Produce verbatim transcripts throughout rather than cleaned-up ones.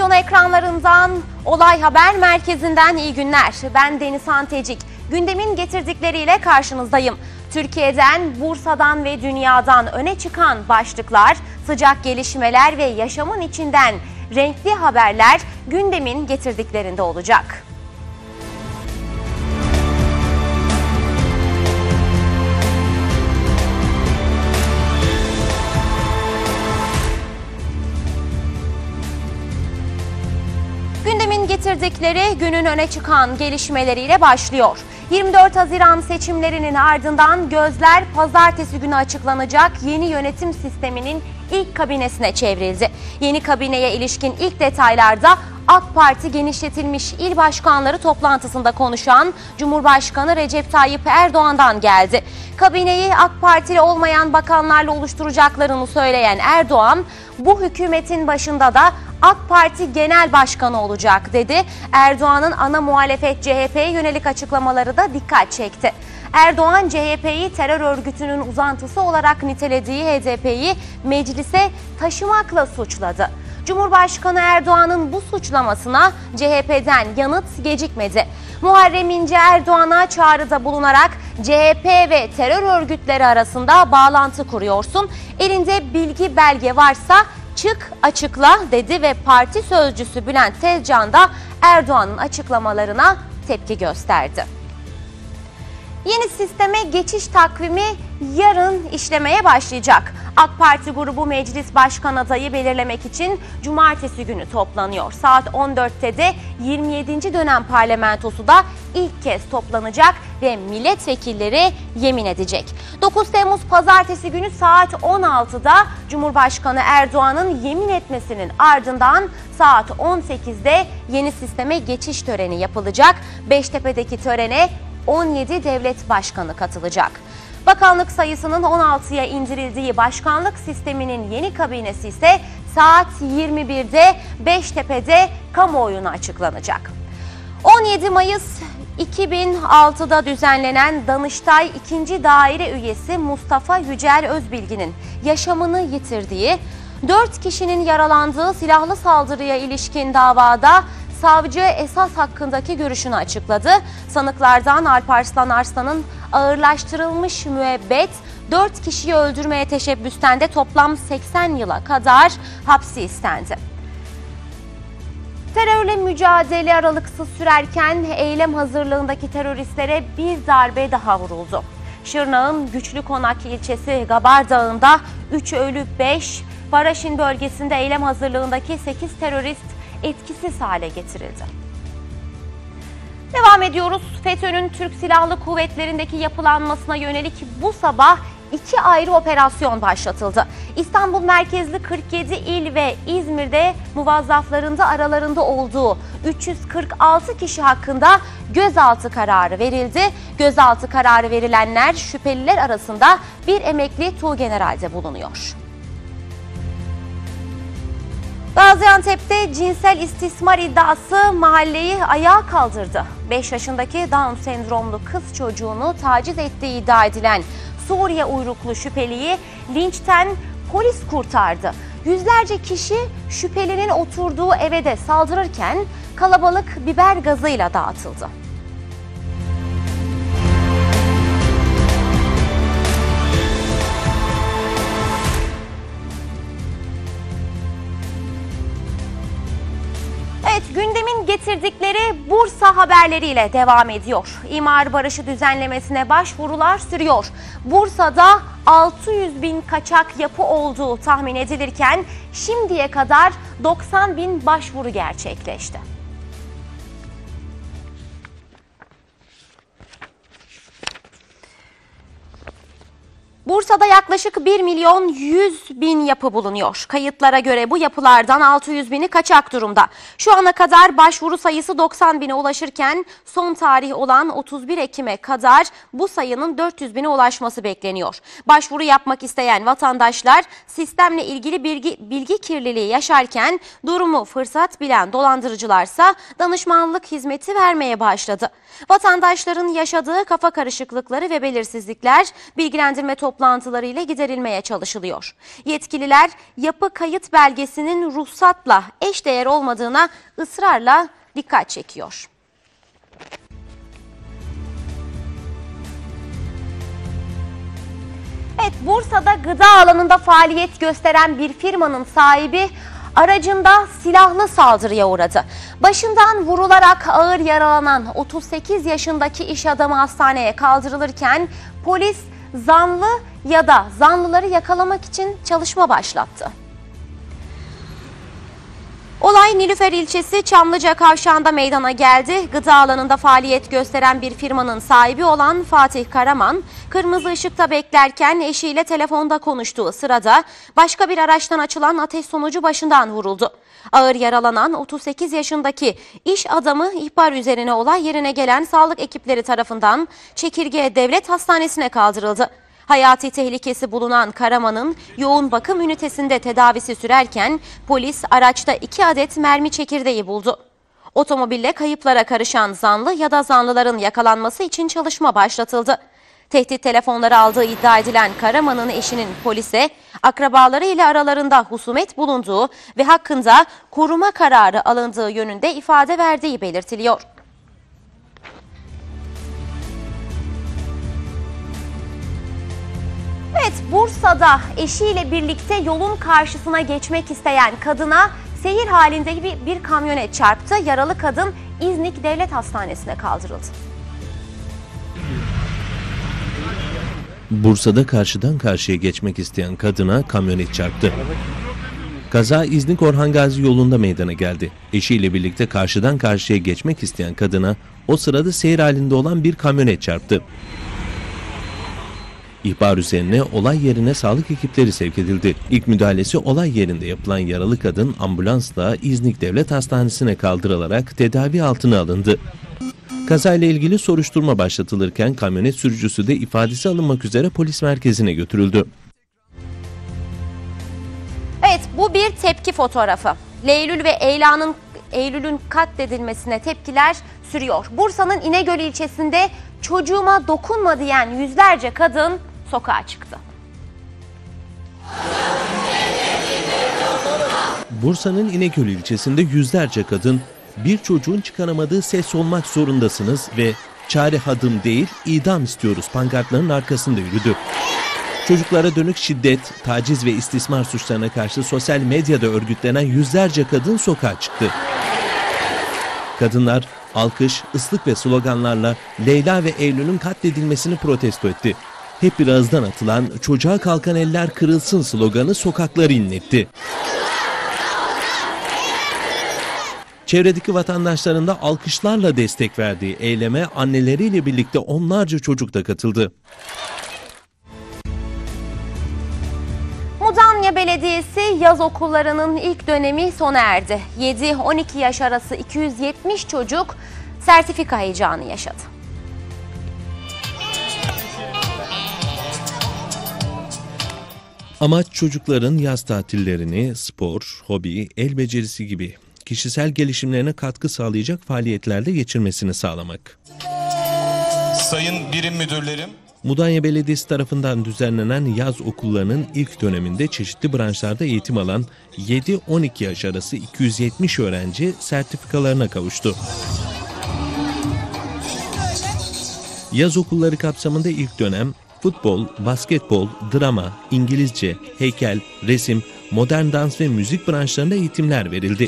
televizyon ekranlarından, Olay Haber Merkezi'nden iyi günler. Ben Denizhan Tecik. Gündemin getirdikleriyle karşınızdayım. Türkiye'den, Bursa'dan ve dünyadan öne çıkan başlıklar, sıcak gelişmeler ve yaşamın içinden renkli haberler gündemin getirdiklerinde olacak. Gündemin getirdikleri günün öne çıkan gelişmeleriyle başlıyor. yirmi dört Haziran seçimlerinin ardından gözler pazartesi günü açıklanacak yeni yönetim sisteminin ilk kabinesine çevrildi. Yeni kabineye ilişkin ilk detaylarda AK Parti genişletilmiş il başkanları toplantısında konuşan Cumhurbaşkanı Recep Tayyip Erdoğan'dan geldi. Kabineyi AK Partili olmayan bakanlarla oluşturacaklarını söyleyen Erdoğan, bu hükümetin başında da AK Parti Genel Başkanı olacak dedi. Erdoğan'ın ana muhalefet C H P'ye yönelik açıklamaları da dikkat çekti. Erdoğan, C H P'yi terör örgütünün uzantısı olarak nitelediği H D P'yi meclise taşımakla suçladı. Cumhurbaşkanı Erdoğan'ın bu suçlamasına C H P'den yanıt gecikmedi. Muharrem İnce Erdoğan'a çağrıda bulunarak C H P ve terör örgütleri arasında bağlantı kuruyorsun, elinde bilgi belge varsa çık açıkla dedi ve parti sözcüsü Bülent Tezcan da Erdoğan'ın açıklamalarına tepki gösterdi. Yeni sisteme geçiş takvimi yarın işlemeye başlayacak. AK Parti grubu meclis başkan adayı belirlemek için cumartesi günü toplanıyor. Saat on dörtte de yirmi yedinci dönem parlamentosu da ilk kez toplanacak ve milletvekilleri yemin edecek. dokuz Temmuz pazartesi günü saat on altıda Cumhurbaşkanı Erdoğan'ın yemin etmesinin ardından saat on sekizde yeni sisteme geçiş töreni yapılacak. Beştepe'deki törene on yedi devlet başkanı katılacak. Bakanlık sayısının on altıya indirildiği başkanlık sisteminin yeni kabinesi ise saat yirmi birde Beştepe'de kamuoyuna açıklanacak. on yedi Mayıs iki bin altıda düzenlenen Danıştay ikinci Daire Üyesi Mustafa Yücel Özbilgi'nin yaşamını yitirdiği, dört kişinin yaralandığı silahlı saldırıya ilişkin davada savcı esas hakkındaki görüşünü açıkladı. Sanıklardan Alparslan Arslan'ın ağırlaştırılmış müebbet, dört kişiyi öldürmeye teşebbüsten de toplam seksen yıla kadar hapsi istendi. Terörle mücadele aralıksız sürerken eylem hazırlığındaki teröristlere bir darbe daha vuruldu. Şırnak'ın Güçlükonak ilçesi Gabar Dağı'nda üç ölü beş, Paraşin bölgesinde eylem hazırlığındaki sekiz terörist etkisiz hale getirildi. Devam ediyoruz. FETÖ'nün Türk Silahlı Kuvvetleri'ndeki yapılanmasına yönelik bu sabah iki ayrı operasyon başlatıldı. İstanbul merkezli kırk yedi il ve İzmir'de muvazzaflarında aralarında olduğu üç yüz kırk altı kişi hakkında gözaltı kararı verildi. Gözaltı kararı verilenler şüpheliler arasında bir emekli tuğgeneralde bulunuyor. Gaziantep'te cinsel istismar iddiası mahalleyi ayağa kaldırdı. beş yaşındaki Down sendromlu kız çocuğunu taciz ettiği iddia edilen Suriye uyruklu şüpheliyi linçten polis kurtardı. Yüzlerce kişi şüphelinin oturduğu eve de saldırırken kalabalık biber gazıyla dağıtıldı. Evet, gündemin getirdikleri Bursa haberleriyle devam ediyor. İmar barışı düzenlemesine başvurular sürüyor. Bursa'da altı yüz bin kaçak yapı olduğu tahmin edilirken şimdiye kadar doksan bin başvuru gerçekleşti. Bursa'da yaklaşık bir milyon yüz bin yapı bulunuyor. Kayıtlara göre bu yapılardan altı yüz bini kaçak durumda. Şu ana kadar başvuru sayısı doksan bine ulaşırken son tarih olan otuz bir Ekim'e kadar bu sayının dört yüz bine ulaşması bekleniyor. Başvuru yapmak isteyen vatandaşlar sistemle ilgili bilgi, bilgi kirliliği yaşarken durumu fırsat bilen dolandırıcılarsa danışmanlık hizmeti vermeye başladı. Vatandaşların yaşadığı kafa karışıklıkları ve belirsizlikler bilgilendirme toplantısı toplantılarıyla giderilmeye çalışılıyor. Yetkililer yapı kayıt belgesinin ruhsatla eşdeğer olmadığına ısrarla dikkat çekiyor. Evet, Bursa'da gıda alanında faaliyet gösteren bir firmanın sahibi aracında silahlı saldırıya uğradı. Başından vurularak ağır yaralanan otuz sekiz yaşındaki iş adamı hastaneye kaldırılırken polis zanlı ya da zanlıları yakalamak için çalışma başlattı. Olay Nilüfer ilçesi Çamlıca kavşağında meydana geldi. Gıda alanında faaliyet gösteren bir firmanın sahibi olan Fatih Karaman, kırmızı ışıkta beklerken eşiyle telefonda konuştuğu sırada başka bir araçtan açılan ateş sonucu başından vuruldu. Ağır yaralanan otuz sekiz yaşındaki iş adamı ihbar üzerine olay yerine gelen sağlık ekipleri tarafından Çekirge Devlet Hastanesi'ne kaldırıldı. Hayati tehlikesi bulunan Karaman'ın yoğun bakım ünitesinde tedavisi sürerken polis araçta iki adet mermi çekirdeği buldu. Otomobille kayıplara karışan zanlı ya da zanlıların yakalanması için çalışma başlatıldı. Tehdit telefonları aldığı iddia edilen Karaman'ın eşinin polise akrabaları ile aralarında husumet bulunduğu ve hakkında koruma kararı alındığı yönünde ifade verdiği belirtiliyor. Evet, Bursa'da eşiyle birlikte yolun karşısına geçmek isteyen kadına seyir halinde bir, bir kamyonet çarptı. Yaralı kadın İznik Devlet Hastanesi'ne kaldırıldı. Bursa'da karşıdan karşıya geçmek isteyen kadına kamyonet çarptı. Kaza İznik Orhan Gazi yolunda meydana geldi. Eşiyle birlikte karşıdan karşıya geçmek isteyen kadına o sırada seyir halinde olan bir kamyonet çarptı. İhbar üzerine olay yerine sağlık ekipleri sevk edildi. İlk müdahalesi olay yerinde yapılan yaralı kadın ambulansla İznik Devlet Hastanesi'ne kaldırılarak tedavi altına alındı. Kazayla ilgili soruşturma başlatılırken kamyonet sürücüsü de ifadesi alınmak üzere polis merkezine götürüldü. Evet, bu bir tepki fotoğrafı. Leylül ve Eyla'nın Eylül'ün katledilmesine tepkiler sürüyor. Bursa'nın İnegöl ilçesinde çocuğuma dokunma diyen yüzlerce kadın sokağa çıktı. Bursa'nın İnegöl ilçesinde yüzlerce kadın bir çocuğun çıkaramadığı ses olmak zorundasınız ve çare hadım değil idam istiyoruz pankartlarının arkasında yürüdü. Çocuklara dönük şiddet, taciz ve istismar suçlarına karşı sosyal medyada örgütlenen yüzlerce kadın sokağa çıktı. Kadınlar alkış, ıslık ve sloganlarla Leyla ve Eylül'ün katledilmesini protesto etti. Hep bir ağızdan atılan "Çocuğa kalkan eller kırılsın" sloganı sokakları inletti. Çevredeki vatandaşların da alkışlarla destek verdiği eyleme anneleriyle birlikte onlarca çocuk da katıldı. Mudanya Belediyesi yaz okullarının ilk dönemi sona erdi. yedi on iki yaş arası iki yüz yetmiş çocuk sertifika heyecanı yaşadı. Amaç çocukların yaz tatillerini spor, hobi, el becerisi gibi kişisel gelişimlerine katkı sağlayacak faaliyetlerde geçirmesini sağlamak. Sayın birim müdürlerim, Mudanya Belediyesi tarafından düzenlenen yaz okullarının ilk döneminde çeşitli branşlarda eğitim alan yedi on iki yaş arası iki yüz yetmiş öğrenci sertifikalarına kavuştu. Yaz okulları kapsamında ilk dönem futbol, basketbol, drama, İngilizce, heykel, resim, modern dans ve müzik branşlarında eğitimler verildi.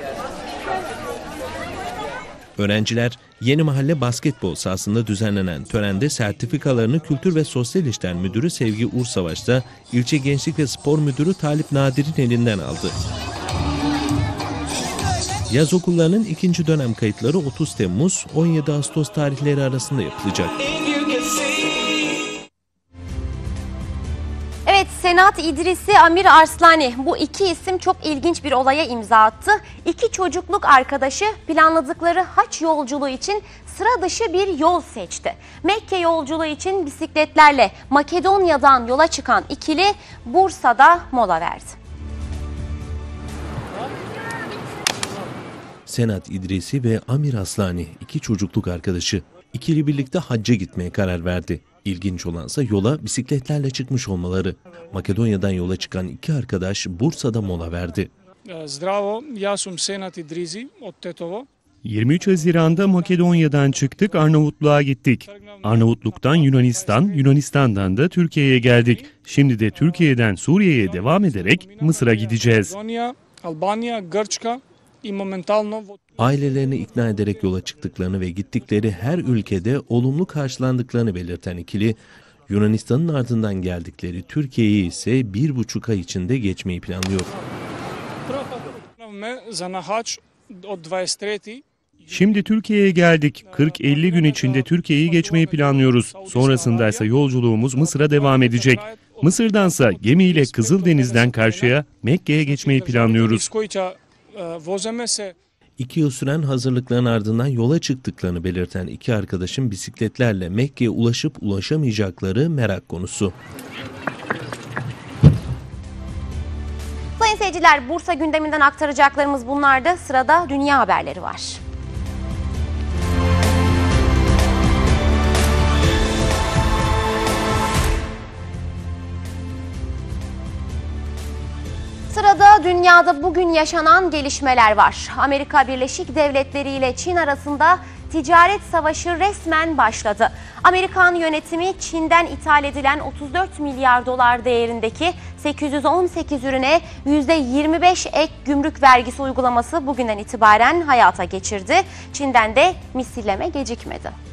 Öğrenciler Yeni Mahalle basketbol sahasında düzenlenen törende sertifikalarını Kültür ve Sosyal İşler Müdürü Sevgi Ursavaş'ta İlçe Gençlik ve Spor Müdürü Talip Nadir'in elinden aldı. Yaz okullarının ikinci dönem kayıtları otuz Temmuz on yedi Ağustos tarihleri arasında yapılacak. Evet, Senat İdrisi, Amir Arslani, bu iki isim çok ilginç bir olaya imza attı. İki çocukluk arkadaşı planladıkları haç yolculuğu için sıra dışı bir yol seçti. Mekke yolculuğu için bisikletlerle Makedonya'dan yola çıkan ikili Bursa'da mola verdi. Senat İdrisi ve Amir Aslani iki çocukluk arkadaşı. İkili birlikte hacca gitmeye karar verdi. İlginç olansa yola bisikletlerle çıkmış olmaları. Makedonya'dan yola çıkan iki arkadaş Bursa'da mola verdi. Zdravo, ja sam Senat Idrizi od Tetovo. yirmi üç Haziran'da Makedonya'dan çıktık, Arnavutluğa gittik. Arnavutluk'tan Yunanistan, Yunanistan'dan da Türkiye'ye geldik. Şimdi de Türkiye'den Suriye'ye devam ederek Mısır'a gideceğiz. Makedonija, Albanija, Grčka i momentalno... Ailelerini ikna ederek yola çıktıklarını ve gittikleri her ülkede olumlu karşılandıklarını belirten ikili, Yunanistan'ın ardından geldikleri Türkiye'yi ise bir buçuk ay içinde geçmeyi planlıyor. Za Nahač od dvadeset tri. Şimdi Türkiye'ye geldik. kırk elli gün içinde Türkiye'yi geçmeyi planlıyoruz. Sonrasında ise yolculuğumuz Mısır'a devam edecek. Mısır'dansa gemiyle Kızıldeniz'den karşıya Mekke'ye geçmeyi planlıyoruz. İki yıl süren hazırlıkların ardından yola çıktıklarını belirten iki arkadaşın bisikletlerle Mekke'ye ulaşıp ulaşamayacakları merak konusu. Sayın seyirciler, Bursa gündeminden aktaracaklarımız bunlardı. Sırada dünya haberleri var. Sırada dünyada bugün yaşanan gelişmeler var. Amerika Birleşik Devletleri ile Çin arasında ticaret savaşı resmen başladı. Amerikan yönetimi Çin'den ithal edilen otuz dört milyar dolar değerindeki sekiz yüz on sekiz ürüne yüzde yirmi beş ek gümrük vergisi uygulaması bugünden itibaren hayata geçirdi. Çin'den de misilleme gecikmedi.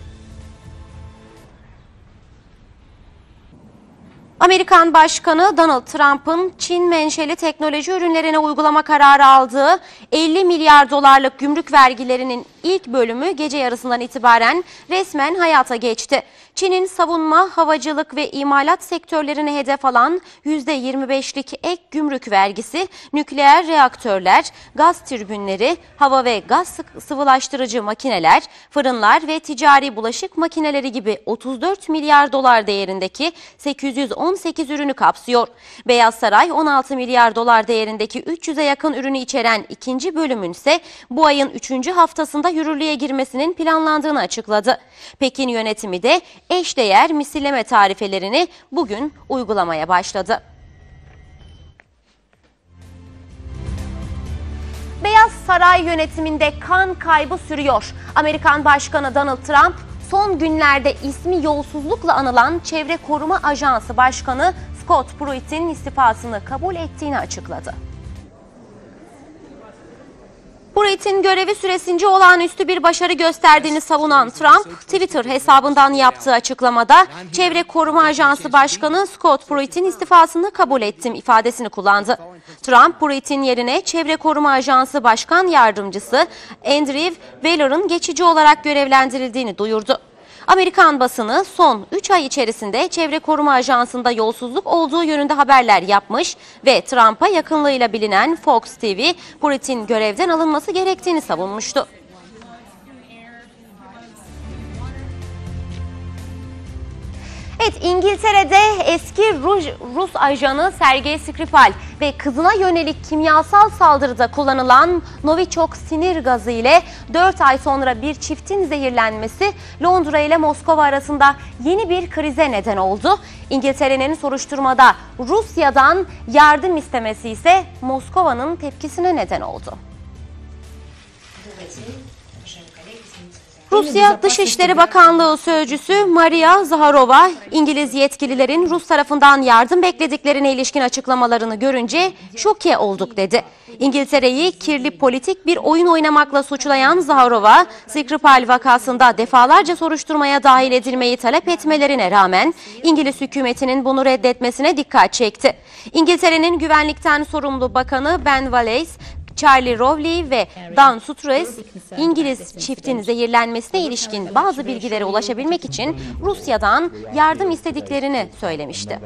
Amerikan Başkanı Donald Trump'ın Çin menşeli teknoloji ürünlerine uygulama kararı aldığı elli milyar dolarlık gümrük vergilerinin ilk bölümü gece yarısından itibaren resmen hayata geçti. Çin'in savunma, havacılık ve imalat sektörlerine hedef alan yüzde yirmi beşlik ek gümrük vergisi, nükleer reaktörler, gaz türbinleri, hava ve gaz sıvılaştırıcı makineler, fırınlar ve ticari bulaşık makineleri gibi otuz dört milyar dolar değerindeki sekiz yüz on sekiz ürünü kapsıyor. Beyaz Saray on altı milyar dolar değerindeki üç yüze yakın ürünü içeren ikinci bölümün ise bu ayın üçüncü haftasında yürürlüğe girmesinin planlandığını açıkladı. Pekin yönetimi de eşdeğer misilleme tarifelerini bugün uygulamaya başladı. Beyaz Saray yönetiminde kan kaybı sürüyor. Amerikan Başkanı Donald Trump son günlerde ismi yolsuzlukla anılan Çevre Koruma Ajansı Başkanı Scott Pruitt'in istifasını kabul ettiğini açıkladı. Pruitt'in görevi süresince olağanüstü bir başarı gösterdiğini savunan Trump, Twitter hesabından yaptığı açıklamada Çevre Koruma Ajansı Başkanı Scott Pruitt'in istifasını kabul ettim ifadesini kullandı. Trump, Pruitt'in yerine Çevre Koruma Ajansı Başkan Yardımcısı Andrew Wheeler'ın geçici olarak görevlendirildiğini duyurdu. Amerikan basını son üç ay içerisinde Çevre Koruma Ajansı'nda yolsuzluk olduğu yönünde haberler yapmış ve Trump'a yakınlığıyla bilinen Fox T V, Pruitt'in görevden alınması gerektiğini savunmuştu. Evet, İngiltere'de eski Rus, Rus ajanı Sergey Skripal ve kızına yönelik kimyasal saldırıda kullanılan Novichok sinir gazı ile dört ay sonra bir çiftin zehirlenmesi Londra ile Moskova arasında yeni bir krize neden oldu. İngiltere'nin soruşturmada Rusya'dan yardım istemesi ise Moskova'nın tepkisine neden oldu. Rusya Dışişleri Bakanlığı Sözcüsü Maria Zaharova, İngiliz yetkililerin Rus tarafından yardım beklediklerine ilişkin açıklamalarını görünce şoke olduk dedi. İngiltere'yi kirli politik bir oyun oynamakla suçlayan Zaharova, Skripal vakasında defalarca soruşturmaya dahil edilmeyi talep etmelerine rağmen İngiliz hükümetinin bunu reddetmesine dikkat çekti. İngiltere'nin güvenlikten sorumlu bakanı Ben Wallace, Charlie Rowley ve Dan Sutres, İngiliz çiftin zehirlenmesine ilişkin bazı bilgilere ulaşabilmek için Rusya'dan yardım istediklerini söylemişti.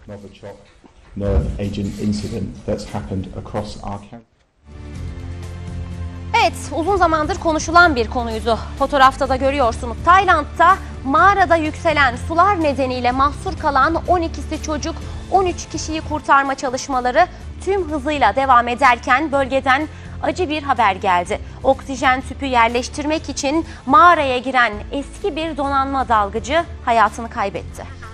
Evet, uzun zamandır konuşulan bir konuydu. Fotoğrafta da görüyorsunuz. Tayland'da mağarada yükselen sular nedeniyle mahsur kalan on ikisi çocuk, on üç kişiyi kurtarma çalışmaları tüm hızıyla devam ederken bölgeden acı bir haber geldi. Oksijen tüpü yerleştirmek için mağaraya giren eski bir donanma dalgıcı hayatını kaybetti.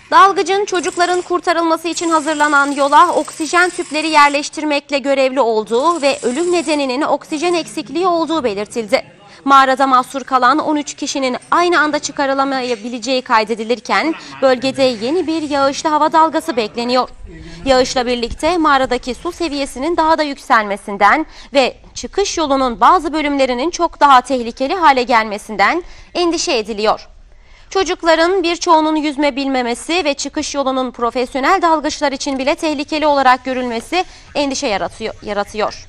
Dalgıcın çocukların kurtarılması için hazırlanan yola oksijen tüpleri yerleştirmekle görevli olduğu ve ölüm nedeninin oksijen eksikliği olduğu belirtildi. Mağarada mahsur kalan on üç kişinin aynı anda çıkarılamayabileceği kaydedilirken bölgede yeni bir yağışlı hava dalgası bekleniyor. Yağışla birlikte mağaradaki su seviyesinin daha da yükselmesinden ve çıkış yolunun bazı bölümlerinin çok daha tehlikeli hale gelmesinden endişe ediliyor. Çocukların birçoğunun yüzme bilmemesi ve çıkış yolunun profesyonel dalgıçlar için bile tehlikeli olarak görülmesi endişe yaratıyor. yaratıyor.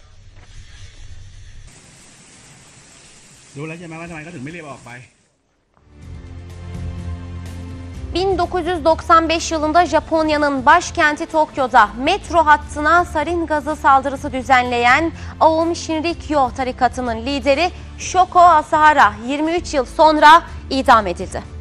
bin dokuz yüz doksan beş yılında Japonya'nın başkenti Tokyo'da metro hattına sarin gazı saldırısı düzenleyen Aum Shinrikyo tarikatının lideri Shoko Asahara yirmi üç yıl sonra idam edildi.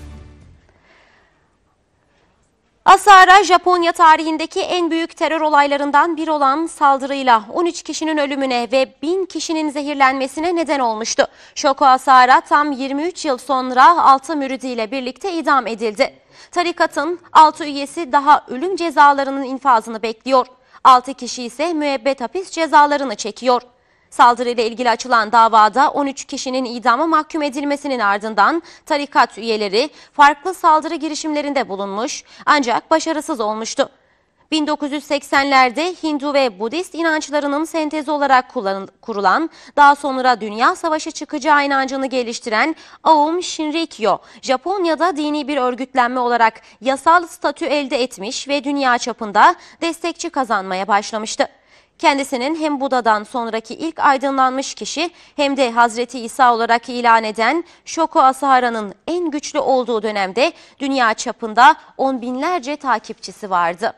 Asahara, Japonya tarihindeki en büyük terör olaylarından biri olan saldırıyla on üç kişinin ölümüne ve bin kişinin zehirlenmesine neden olmuştu. Shoko Asahara tam yirmi üç yıl sonra altı müridiyle birlikte idam edildi. Tarikatın altı üyesi daha ölüm cezalarının infazını bekliyor. altı kişi ise müebbet hapis cezalarını çekiyor. Saldırıyla ilgili açılan davada on üç kişinin idama mahkum edilmesinin ardından tarikat üyeleri farklı saldırı girişimlerinde bulunmuş ancak başarısız olmuştu. bin dokuz yüz seksenlerde Hindu ve Budist inançlarının sentezi olarak kurulan, daha sonra Dünya Savaşı çıkacağı inancını geliştiren Aum Shinrikyo, Japonya'da dini bir örgütlenme olarak yasal statü elde etmiş ve dünya çapında destekçi kazanmaya başlamıştı. Kendisinin hem Buda'dan sonraki ilk aydınlanmış kişi hem de Hazreti İsa olarak ilan eden Shoko Asahara'nın en güçlü olduğu dönemde dünya çapında on binlerce takipçisi vardı.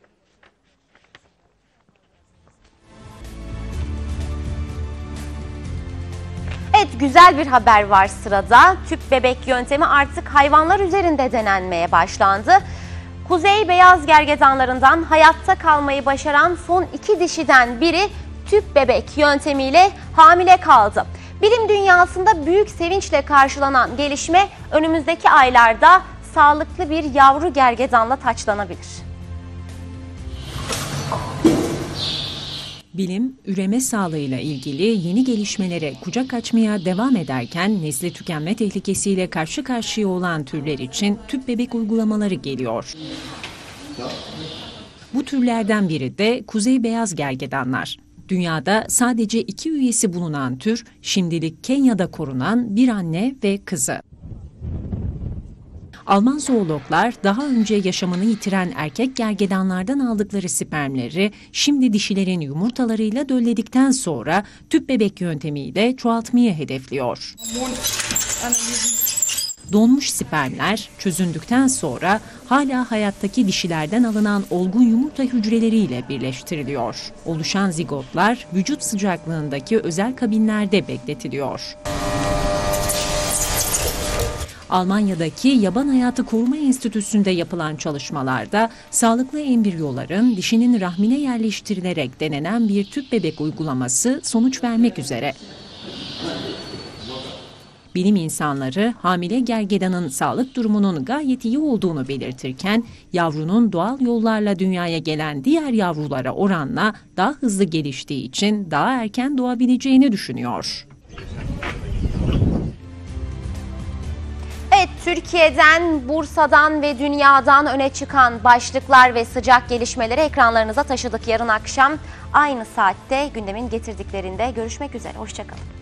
Evet, güzel bir haber var sırada. Tüp bebek yöntemi artık hayvanlar üzerinde denenmeye başlandı. Kuzey beyaz gergedanlarından hayatta kalmayı başaran son iki dişiden biri tüp bebek yöntemiyle hamile kaldı. Bilim dünyasında büyük sevinçle karşılanan gelişme önümüzdeki aylarda sağlıklı bir yavru gergedanla taçlanabilir. Bilim, üreme sağlığıyla ilgili yeni gelişmelere kucak açmaya devam ederken nesli tükenme tehlikesiyle karşı karşıya olan türler için tüp bebek uygulamaları geliyor. Bu türlerden biri de kuzey beyaz gergedanlar. Dünyada sadece iki üyesi bulunan tür, şimdilik Kenya'da korunan bir anne ve kızı. Alman zoologlar daha önce yaşamını yitiren erkek gergedanlardan aldıkları spermleri şimdi dişilerin yumurtalarıyla dölledikten sonra tüp bebek yöntemiyle çoğaltmayı hedefliyor. Donmuş spermler çözündükten sonra hala hayattaki dişilerden alınan olgun yumurta hücreleriyle birleştiriliyor. Oluşan zigotlar vücut sıcaklığındaki özel kabinlerde bekletiliyor. Almanya'daki Yaban Hayatı Koruma Enstitüsü'nde yapılan çalışmalarda sağlıklı embriyoların dişinin rahmine yerleştirilerek denenen bir tüp bebek uygulaması sonuç vermek üzere. Bilim insanları hamile gergedanın sağlık durumunun gayet iyi olduğunu belirtirken yavrunun doğal yollarla dünyaya gelen diğer yavrulara oranla daha hızlı geliştiği için daha erken doğabileceğini düşünüyor. Evet, Türkiye'den, Bursa'dan ve dünyadan öne çıkan başlıklar ve sıcak gelişmeleri ekranlarınıza taşıdık. Yarın akşam aynı saatte gündemin getirdiklerinde görüşmek üzere. Hoşça kalın.